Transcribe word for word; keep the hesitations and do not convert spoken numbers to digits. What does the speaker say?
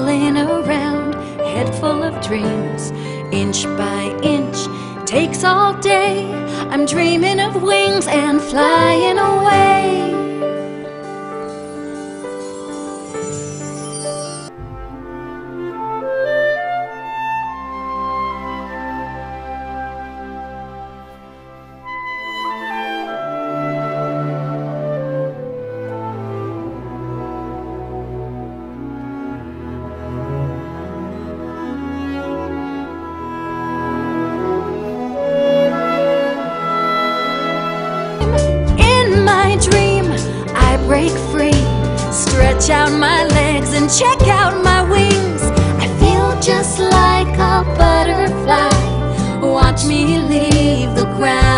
crawling around, head full of dreams, inch by inch, takes all day. I'm dreaming of wings and flying away. Break free, stretch out my legs and check out my wings. I feel just like a butterfly. Watch me leave the ground.